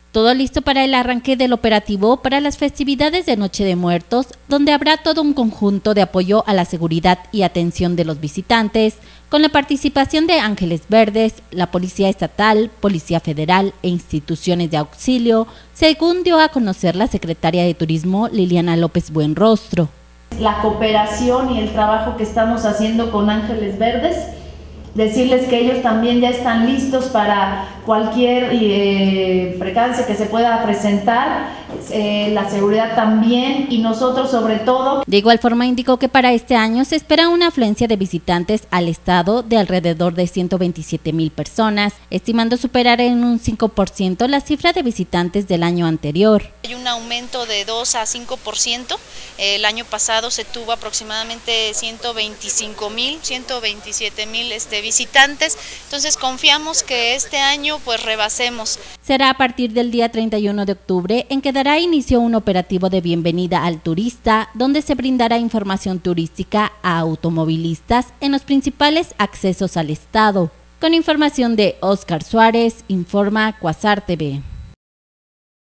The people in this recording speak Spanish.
Todo listo para el arranque del operativo para las festividades de Noche de Muertos, donde habrá todo un conjunto de apoyo a la seguridad y atención de los visitantes, con la participación de Ángeles Verdes, la Policía Estatal, Policía Federal e instituciones de auxilio, según dio a conocer la secretaria de Turismo Liliana López Buenrostro. La cooperación y el trabajo que estamos haciendo con Ángeles Verdes, decirles que ellos también ya están listos para cualquier percance que se pueda presentar, la seguridad también, y nosotros sobre todo. De igual forma indicó que para este año se espera una afluencia de visitantes al estado de alrededor de 127,000 personas, estimando superar en un 5% la cifra de visitantes del año anterior. Hay un aumento de 2 a 5%, el año pasado se tuvo aproximadamente 125,000, 127,000 visitantes, entonces confiamos que este año pues rebasemos. Será a partir del día 31 de octubre en que dará inicio un operativo de bienvenida al turista, donde se brindará información turística a automovilistas en los principales accesos al estado. Con información de Óscar Suárez, informa Cuasar TV.